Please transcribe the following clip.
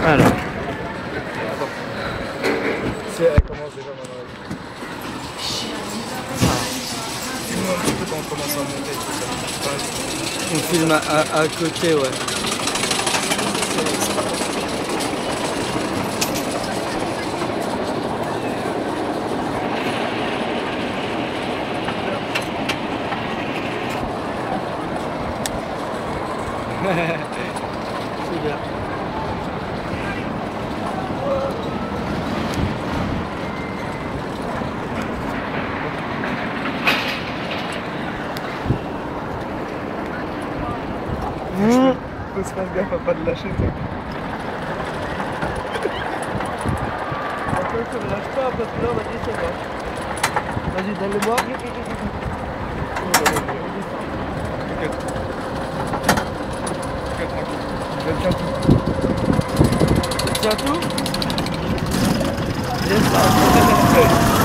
Alors. Elle commence déjà maintenant. Dis-moi un petit peu quand on commence à monter tout ça. On filme à côté, ouais. Super. Faut se faire gaffe à pas te lâcher, toi. Après, ça me lâche pas parce que là, on va descendre. Vas-y, donne-le-moi. Je tiens tout. Tiens tout. Yes.